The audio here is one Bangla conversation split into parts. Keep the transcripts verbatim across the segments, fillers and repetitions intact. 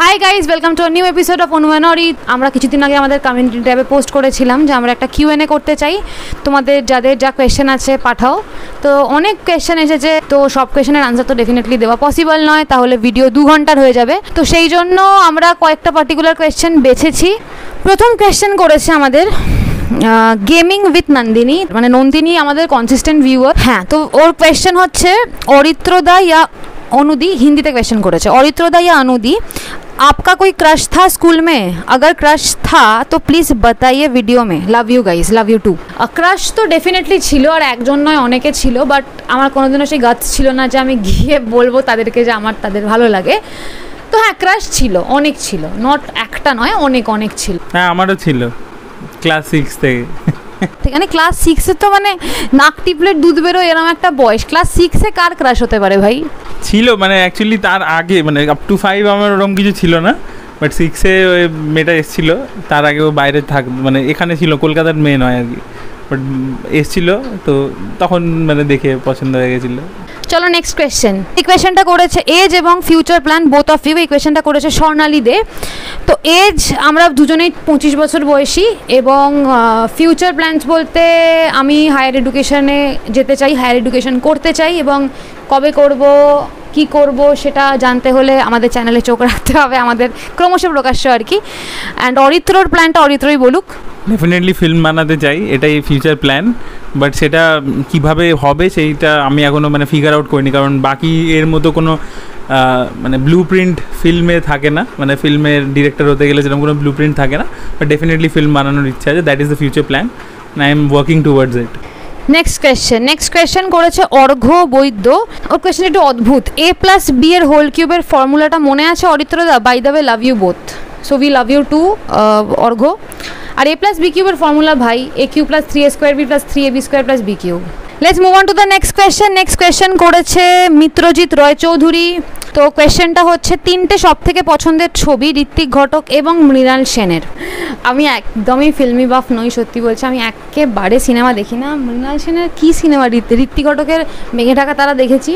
High guys, welcome to new episode of Anu and Ori. আমরা কিছুদিন আগে আমাদের কমিউনিটি ট্যাবে পোস্ট করেছিলাম যে আমরা একটা কিউ এন এ করতে চাই, তোমাদের যাদের যা কোয়েশ্চেন আছে পাঠাও। তো অনেক কোয়েশ্চেন এসেছে, তো সব কোয়েশ্চেনের আনসার তো ডেফিনেটলি দেওয়া পসিবল নয়, তাহলে ভিডিও দু ঘন্টার হয়ে যাবে। তো সেই জন্য আমরা কয়েকটা পার্টিকুলার কোয়েশ্চেন বেছেছি। প্রথম কোয়েশ্চেন করেছে আমাদের গেমিং উইথ নন্দিনী, মানে নন্দিনী আমাদের কনসিস্টেন্ট ভিউয়ার। হ্যাঁ, তো ওর কোয়েশ্চেন হচ্ছে অরিত্রদা ইয়া अनुदी, हिंदी क्वेश्चन करेছে। অরিত্রদা या अनुदी, आपका कोई क्रश था स्कूल में? अगर क्रश था तो प्लीज़ बताइए वीडियो में। Love you guys, love you too. Crush तो डेफिनेटली ছিল, আর একজন নয় অনেকে ছিল, বাট আমার কোনোদিনও সেই গাছ ছিল না যে আমি গিয়ে বলবো তাদেরকে যে আমার তাদের ভালো লাগে। তো হ্যাঁ, ক্রাশ ছিল, অনেক ছিল, নট একটা নয়, অনেক অনেক ছিল। হ্যাঁ, আমারও ছিল ক্লাস সিক্স থেকে। মানে ক্লাস সিক্সে তো মানে নাক টিপলে দুধ বেরো এরকম একটা বয়স, ক্লাস সিক্সে কার ক্রাশ হতে পারে ভাই? ছিল মানে অ্যাকচুয়ালি তার আগে, মানে আপ টু ফাইভ আমার ওরকম কিছু ছিল না, বাট সিক্সে ওই মেয়েটা এসেছিল। তার আগে ও বাইরে থাক, মানে এখানে ছিল, কলকাতার মেয়ে নয় আর কি, বাট এসেছিল, তো তখন মানে দেখে পছন্দ হয়ে গেছিলো। চলো নেক্সট কোয়েশ্চেন। এই কোয়েশ্চেনটা করেছে এজ এবং future plan both of you. এই কোয়েশ্চেনটা করেছে স্বর্ণালী দে। তো এজ আমরা দুজনেই পঁচিশ বছর বয়সী, এবং ফিউচার প্ল্যানস বলতে আমি হায়ার এডুকেশনে যেতে চাই, হায়ার এডুকেশন করতে চাই, এবং কবে করব কি করব সেটা জানতে হলে আমাদের চ্যানেলে চোখ রাখতে হবে, আমাদের ক্রমশ প্রকাশ্য আর কি। অ্যান্ড অরিত্রর প্ল্যানটা অরিত্রই বলুক। ডেফিনেটলি ফিল্ম বানাতে চাই, এটাই ফিউচার প্ল্যান, বাট সেটা কিভাবে হবে সেইটা আমি এখনও মানে ফিগার আউট করিনি, কারণ বাকি এর মতো কোনো মানে ব্লু প্রিন্ট ফিল্মে থাকে না, মানে ফিল্মের ডিরেক্টর হতে গেলে যেরকম কোনো ব্লু প্রিন্ট থাকে না, বাট ডেফিনেটলি ফিল্ম বানানোর ইচ্ছা আছে। That is the future plan, I am working towards it. Next question next question করেছে অর্ঘ্য বৈদ্য। ওর কোয়েশ্চেন একটু অদ্ভুত। এ প্লাস বি এর হোল কিউবের ফর্মুলাটা মনে আছে অরিত্রদা? By the way, love you both, so we love you too Arghya. আর এ প্লাস বি কিউবের ফর্মুলা ভাই, A cube plus three A square B plus three A B square plus B cube. Let's move on to the next question. Next question করেছে মিত্রজিৎ রয় চৌধুরী। তো কোয়েশ্চেনটা হচ্ছে তিনটে সব থেকে পছন্দের ছবি ঋত্বিক ঘটক এবং মৃণাল সেনের। আমি একদমই ফিল্মি বাফ নই, সত্যি বলছি, আমি একেবারে সিনেমা দেখি না। মৃণাল সেনের কী সিনেমা? ঋত্বিক ঘটকের মেঘে ঢাকা তারা দেখেছি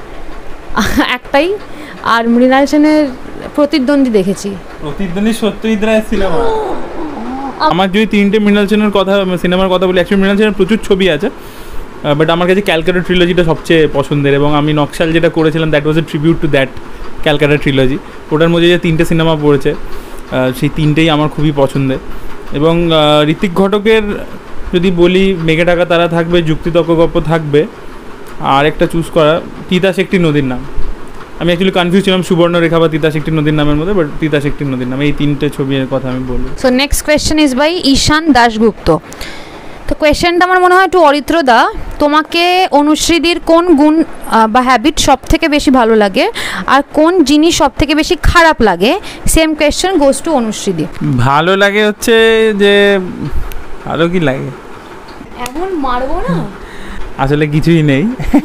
একটাই, আর মৃণাল সেনের প্রতিদ্বন্দ্বী দেখেছি। প্রতিদ্বন্দ্বী সত্যজিৎ রায়ের সিনেমা। আমার যদি তিনটে মৃণাল সেনের কথা সিনেমার কথা বলি, অ্যাকচুয়ালি মৃণাল সেনের প্রচুর ছবি আছে, বাট আমার কাছে ক্যালকাটা ট্রিলজিটা সবচেয়ে পছন্দের, এবং আমি নকশাল যেটা করেছিলাম that was a tribute to that Calcutta trilogy. ওটার মধ্যে যে তিনটে সিনেমা পড়েছে সেই তিনটেই আমার খুবই পছন্দের। এবং ঋত্বিক ঘটকের যদি বলি, মেঘে ঢাকা তারা থাকবে, যুক্তিতর্ক গল্প থাকবে, আর একটা চুজ করা তিতাস একটি নদীর নাম। আমি অ্যাকচুয়ালি কনফিউজ ছিলাম সুবর্ণরেখা বা তিতাস একটি নদীর নামের মধ্যে, বাট তিতাস একটি নদীর নাম, এই তিনটে ছবির কথা আমি বলবো। So next question is by Ishan Dasgupta. তো কোয়েশ্চেনটা আমার মনে হয় টু অরিত্রদা, তোমাকে অনুশ্রীদির কোন গুণ বা হ্যাবিট সব থেকে বেশি ভালো লাগে, আর কোন জিনিস সব থেকে বেশি খারাপ লাগে? সেম কোয়েশ্চেন গোজ টু অনুশ্রীদি। ভালো লাগে হচ্ছে যে, ভালো কি লাগে, এখন মারবো না, আসলে কিছুই নেই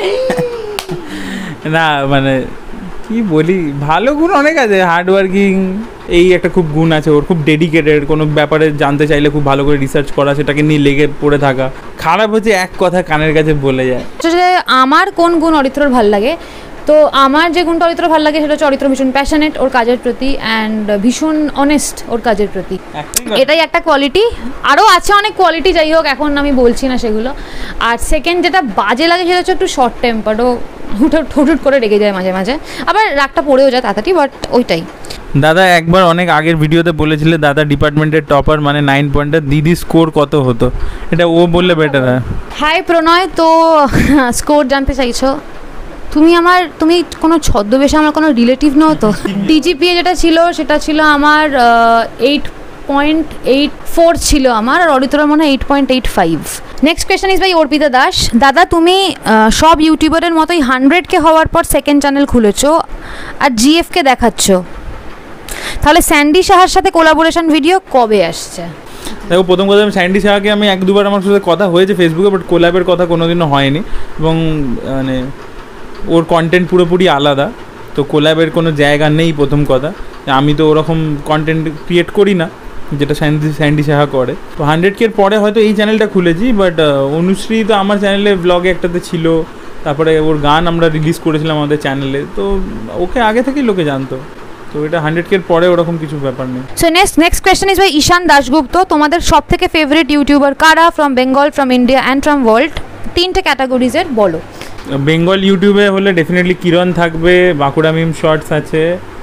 না, মানে কি বলি, ভালো গুণ অনেক আছে, হার্ড ওয়ার্কিং এই একটা খুব গুণ আছে ওর, খুব ডেডিকেটেড, কোনো ব্যাপারে জানতে চাইলে খুব ভালো করে রিসার্চ করা, সেটাকে নিয়ে লেগে পড়ে থাকা। খারাপ হচ্ছে এক কথা কানের কাছে বলে যায়। আমার কোন গুণ অরিত্রর ভাল লাগে? তো আমার যে গুণটা অরিত্র ভালো লাগে সেটা হচ্ছে অরিত্র ভীষণ প্যাশনেট ওর কাজের প্রতি, অ্যান্ড ভীষণ অনেস্ট ওর কাজের প্রতি, এটাই একটা কোয়ালিটি। আরও আছে অনেক কোয়ালিটি, যাই হোক এখন আমি বলছি না সেগুলো। আর সেকেন্ড যেটা বাজে লাগে সেটা হচ্ছে একটু শর্ট টেম্পার, ও হুট হুট করে রেগে যায় মাঝে মাঝে, আবার রাগটা পড়েও যায় তাড়াতাড়ি, বাট ওইটাই। দাদা একবার অনেক আগের ভিডিওতে বলেছিলে দাদা ডিপার্টমেন্টের টপার, মানে নাইন পয়েন্টের, দিদি স্কোর কত হতো? এটা ও বললে বেটার হয়। হাই প্রণয়, তো স্কোর জানতে চাইছো তুমি আমার? তুমি কোনো ছদ্মবেশে আমার কোনো রিলেটিভ নও তো? ডিজিপিএ যেটা ছিল সেটা ছিল আমার এইট পয়েন্ট এইট ফোর ছিল আমার, আর অরিত্রর মনে হয় eight point eight five. Next question is by Arpita Das. দাদা তুমি সব ইউটিউবারের মতোই হান্ড্রেডকে হওয়ার পর সেকেন্ড চ্যানেল খুলেছো আর জিএফকে দেখাচ্ছ, তাহলে স্যান্ডি সাহার সাথে কোলাবোরেশন ভিডিও কবে আসছে? দেখো, প্রথম কথা আমি স্যান্ডি সাহাকে আমি এক দুবার আমার সাথে কথা হয়েছে ফেসবুকে, বাট কোলাবের কথা কোনোদিনও হয়নি, এবং মানে ওর কন্টেন্ট পুরোপুরি আলাদা, তো কোলাবের কোনো জায়গা নেই। প্রথম কথা, আমি তো ওরকম কন্টেন্ট ক্রিয়েট করি না যেটা স্যান্ডি স্যান্ডি সাহা করে। তো হান্ড্রেড কের পরে হয়তো এই চ্যানেলটা খুলেছি, বাট অনুশ্রী তো আমার চ্যানেলে ব্লগে একটাতে ছিল, তারপরে ওর গান আমরা রিলিজ করেছিলাম আমাদের চ্যানেলে, তো ওকে আগে থেকেই লোকে জানতো। তো এটা হান্ড্রেড কের পরে ওরকম কিছু ব্যাপার নেই। So next next question is by Ishan Dasgupta, তোমাদের সব থেকে ফেভারিট ইউটিউবার কারা from Bengal, from India and from world? তিনটে ক্যাটাগরিজের বলো। বেঙ্গল ইউটিউবে হলে ডেফিনেটলি কিরণ থাকবে, বাঁকুড়া মিম শর্টস আছে,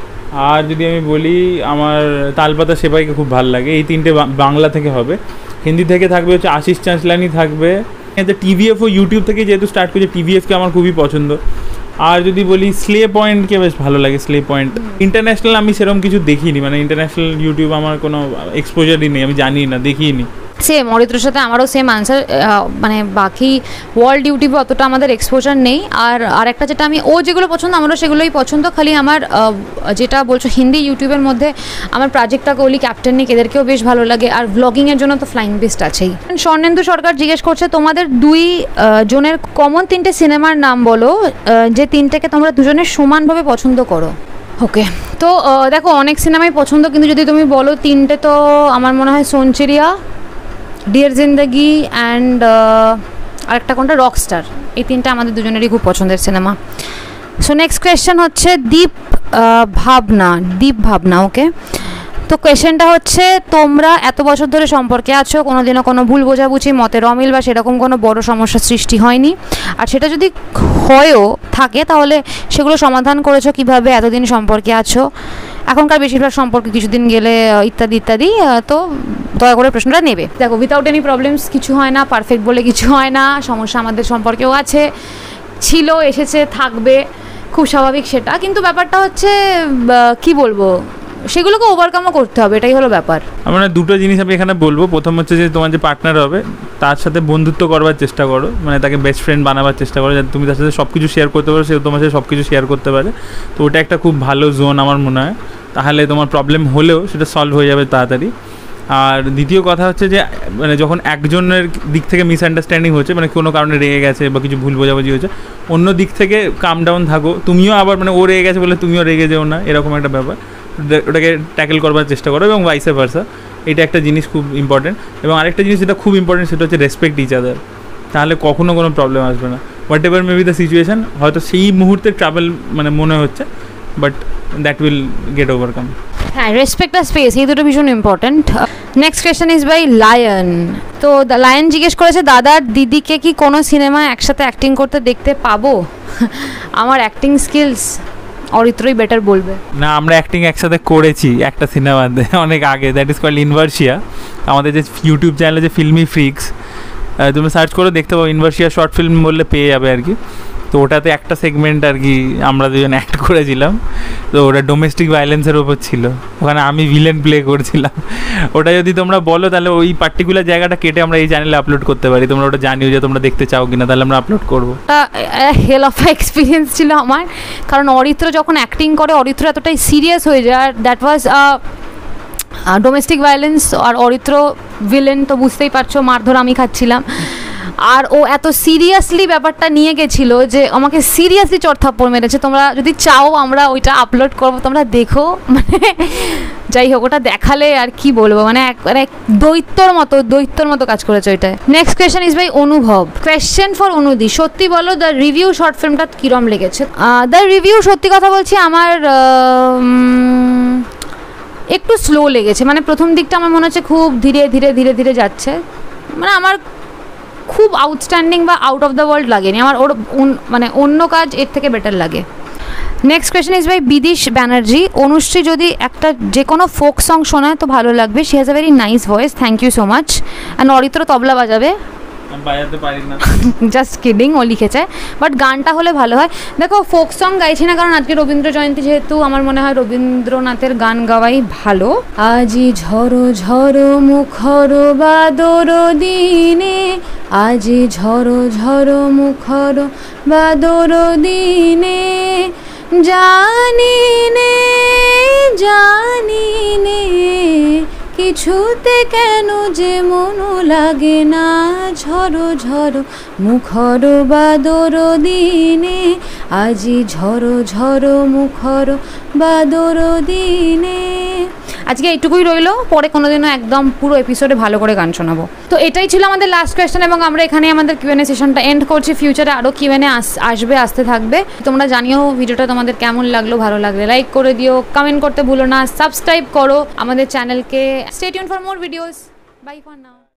আর যদি আমি বলি আমার তালপাতা সেবাইকে খুব ভালো লাগে। এই তিনটে বাংলা থেকে হবে। হিন্দি থেকে থাকবে হচ্ছে আশিস চাঁচলানি থাকবে। এতে টিভিএফ ও ইউটিউব থেকে যেহেতু স্টার্ট করেছে, টিভিএফকে আমার খুবই পছন্দ। আর যদি বলি স্লে পয়েন্টকে বেশ ভালো লাগে। স্লে পয়েন্ট ইন্টারন্যাশনাল আমি সেরকম কিছু দেখিনি, মানে ইন্টারন্যাশনাল ইউটিউব আমার কোনো এক্সপোজারই নেই, আমি জানি না, দেখিনি। সেম অরিত্রর সাথে আমারও সেম আনসার, মানে বাকি ওয়ার্ল্ড ইউটিউবে অতটা আমাদের এক্সপোজার নেই। আর আরেকটা যেটা আমি ও যেগুলো পছন্দ আমারও সেগুলোই পছন্দ, খালি আমার যেটা বলছো হিন্দি ইউটিউবের মধ্যে আমার প্রাজেক্টটা কোহলি, ক্যাপ্টেন নিক এদেরকেও বেশ ভালো লাগে। আর ব্লগিংয়ের জন্য তো ফ্লাইং বেস্ট আছেই। স্বর্ণেন্দু সরকার জিজ্ঞেস করছে তোমাদের দুই জনের কমন তিনটে সিনেমার নাম বলো যে তিনটেকে তোমরা দুজনের সমানভাবে পছন্দ করো। ওকে, তো দেখো অনেক সিনেমাই পছন্দ, কিন্তু যদি তুমি বলো তিনটে, তো আমার মনে হয় সোনচিরিয়া, ডিয়ার জিন্দগি অ্যান্ড আরেকটা কোনটা রকস্টার, এই তিনটা আমাদের দুজনেরই খুব পছন্দের সিনেমা। সো নেক্সট কোয়েশ্চেন হচ্ছে দীপ ভাবনা, দীপ ভাবনা ওকে। তো কোয়েশ্চেনটা হচ্ছে তোমরা এত বছর ধরে সম্পর্কে আছো, কোনো দিনও কোনো ভুল বোঝাবুঝি, মতের অমিল বা সেরকম কোনো বড় সমস্যার সৃষ্টি হয়নি? আর সেটা যদি হয়েও থাকে তাহলে সেগুলো সমাধান করেছো কিভাবে? এতদিন সম্পর্কে আছো, এখনকার বেশিরভাগ সম্পর্কে কিছুদিন গেলে ইত্যাদি ইত্যাদি। তো দয়া করে প্রশ্নটা নেবে। দেখো উইথাউট এনি প্রবলেমস কিছু হয় না, পারফেক্ট বলে কিছু হয় না, সমস্যা আমাদের সম্পর্কেও আছে, ছিল, এসেছে, থাকবে, খুব স্বাভাবিক সেটা। কিন্তু ব্যাপারটা হচ্ছে কি বলবো, সেগুলোকে ওভারকামও করতে হবে, এটাই হলো ব্যাপার। আমরা দুটো জিনিস আমি এখানে বলবো। প্রথম হচ্ছে যে তোমার যে পার্টনার হবে তার সাথে বন্ধুত্ব করবার চেষ্টা করো, মানে তাকে বেস্ট ফ্রেন্ড বানাবার চেষ্টা করো, যাতে তুমি তার সাথে সব কিছু শেয়ার করতে পারো, সেও তোমার সাথে সব কিছু শেয়ার করতে পারে। তো ওটা একটা খুব ভালো জোন আমার মনে হয়, তাহলে তোমার প্রবলেম হলেও সেটা সলভ হয়ে যাবে তাড়াতাড়ি। আর দ্বিতীয় কথা হচ্ছে যে মানে যখন একজনের দিক থেকে মিসআন্ডারস্ট্যান্ডিং হচ্ছে, মানে কোনো কারণে রেগে গেছে বা কিছু ভুল বোঝাবুঝি হচ্ছে, অন্য দিক থেকে কাম ডাউন থাকো, তুমিও আবার মানে ও রেগে গেছে বলে তুমিও রেগে যেও না, এরকম একটা ব্যাপার, ওটাকে ট্যাকেল করবার চেষ্টা করো, এবং ভাইসে ভার্সা। এটা একটা জিনিস খুব ইম্পর্টেন্ট। এবং আরেকটা জিনিস যেটা খুব ইম্পর্টেন্ট সেটা হচ্ছে রেসপেক্ট ইচ আদার, তাহলে কখনো কোনো প্রবলেম আসবে না। Whatever may be the situation, হয়তো সেই মুহূর্তে ট্রাভেল মানে মনে হচ্ছে, but that will get overcome. হ্যাঁ, রেসপেক্ট আর স্পেস, এই দুটো ভীষণ important. Next question is by lion. তো দ্য লায়ন জিজ্ঞেস করেছে দাদার দিদিকে কি কোনো সিনেমায় একসাথে অ্যাক্টিং করতে দেখতে পাবো? আমার অ্যাক্টিং স্কিলস অরিত্রই বেটার বলবে। না, আমরা অ্যাক্টিং একসাথে করেছি একটা সিনেমাতে অনেক আগে, দ্যাট ইজ কল্ড ইনভার্সিয়া। আমাদের যে ইউটিউব চ্যানেলে যে ফিল্মি ফ্রিক্স, তুমি সার্চ করে দেখতে পাবো, ইনভার্সিয়া শর্ট ফিল্ম বললে পেয়ে যাবে আর কি। তো ওটাতে একটা সেগমেন্ট আর কি আমরা দুজন অ্যাক্ট করেছিলাম। তো ওটা ডোমেস্টিক ভায়োলেন্সের ওপর ছিল, ওখানে আমি ভিলেন প্লে করছিলাম। ওটা যদি তোমরা বলো তাহলে ওই পার্টিকুলার জায়গাটা কেটে আমরা এই চ্যানেলে আপলোড করতে পারি, তোমরা ওটা জানিও যে তোমরা দেখতে চাও কিনা, তাহলে আমরা আপলোড করবো। হেল অফ এক্সপিরিয়েন্স ছিল আমার, কারণ অরিত্র যখন অ্যাক্টিং করে অরিত্র এতটাই সিরিয়াস হয়ে যায়। আর দ্যাট ওয়াজ ডোমেস্টিক ভায়োলেন্স, আর অরিত্র ভিলেন, তো বুঝতেই পারছো মারধর আমি খাচ্ছিলাম। আর ও এত সিরিয়াসলি ব্যাপারটা নিয়ে গেছিলো যে আমাকে সিরিয়াসলি চড়থাপ্পড় মেরেছে। তোমরা যদি চাও আমরা ওইটা আপলোড করবো, তোমরা দেখো। মানে যাই হোক, ওটা দেখালে আর কি বলবো, মানে মানে দৈত্যর মতো দৈত্যর মতো কাজ করেছে ওইটায়। Next question is by Anubhav. Question for অনুদি, সত্যি বলো দ্য রিভিউ শর্ট ফিল্মটা কিরম লেগেছে? দ্য রিভিউ সত্যি কথা বলছি আমার একটু স্লো লেগেছে, মানে প্রথম দিকটা আমার মনে হচ্ছে খুব ধীরে ধীরে ধীরে ধীরে যাচ্ছে, মানে আমার খুব আউটস্ট্যান্ডিং বা আউট অফ দ্য ওয়ার্ল্ড লাগেনি আমার, ওর মানে অন্য কাজ এর থেকে বেটার লাগে। Next question is by Bidish Banerjee. Anushree যদি একটা যে কোনো ফোক সং শোনায় তো ভালো লাগবে, she has a very nice voice, thank you so much. And Aritra tabla বাজাবে, বাজাতে পারি না, জাস্ট কিডিং, ও লিখেছে, বাট গানটা হলে ভালো হয়। দেখো ফোক সং গাইছি না কারণ আজকে রবীন্দ্র জয়ন্তী, যেহেতু আমার মনে হয় রবীন্দ্রনাথের গান গাওয়াই ভালো। আজি ঝড়ো ঝড়ো মুখর বাদর দিনে, আজি ঝড়ো ঝড়ো মুখর বাদর দিনে, জানি নে জানি নে কিছুতে কেন যে মন লাগে না, ঝড়ো ঝড়ো মুখর বাদর দিনে, আজি ঝড়ো ঝড়ো মুখর বাদর দিনে। আজকে এইটুকুই রইলো, পরে কোনোদিনও একদম পুরো এপিসোডে ভালো করে গান শোনাবো। তো এটাই ছিল আমাদের লাস্ট কোয়েশ্চেন এবং আমরা এখানে আমাদের কিউএনএ সেশনটা এন্ড করছি। ফিউচারে আরও কিউএনএ আসবে, আসতে থাকবে। তোমরা জানিও ভিডিওটা তোমাদের কেমন লাগলো, ভালো লাগলে লাইক করে দিও, কমেন্ট করতে ভুলো না, সাবস্ক্রাইব করো আমাদের চ্যানেলকে। Stay tuned for more videos. Bye for now.